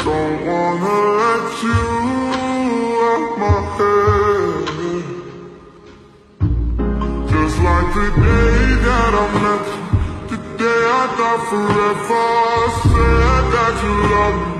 don't wanna let you out my head. Just like the day that I met you, the day I thought forever, said that you loved me.